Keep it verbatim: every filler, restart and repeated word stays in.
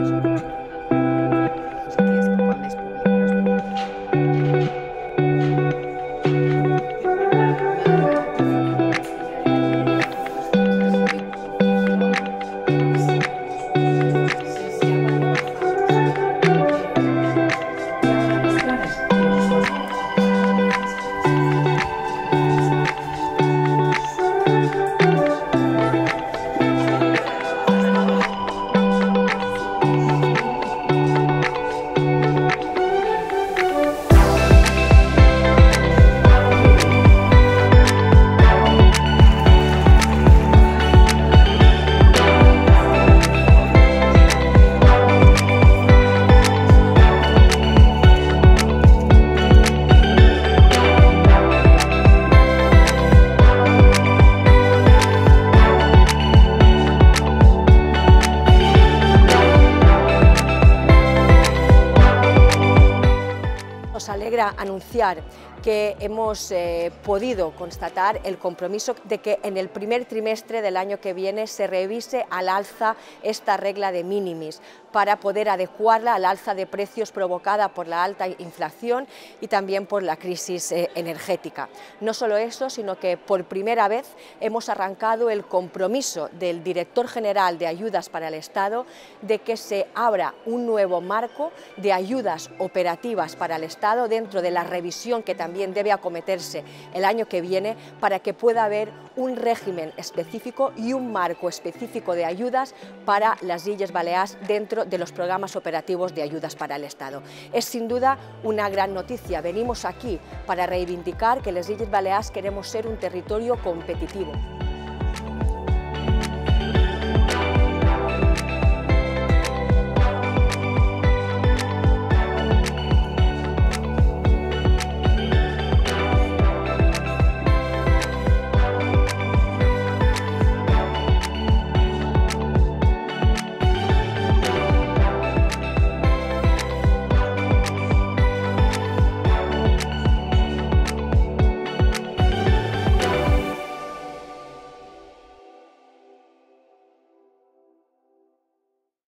Nos alegra anunciar que hemos eh, podido constatar el compromiso de que en el primer trimestre del año que viene se revise al alza esta regla de minimis para poder adecuarla al alza de precios provocada por la alta inflación y también por la crisis eh, energética. No solo eso, sino que por primera vez hemos arrancado el compromiso del Director General de Ayudas para el Estado de que se abra un nuevo marco de ayudas operativas para el Estado dentro de la revisión que también también debe acometerse el año que viene para que pueda haber un régimen específico y un marco específico de ayudas para las Illes Balears dentro de los programas operativos de ayudas para el Estado. Es sin duda una gran noticia. Venimos aquí para reivindicar que las Illes Balears queremos ser un territorio competitivo.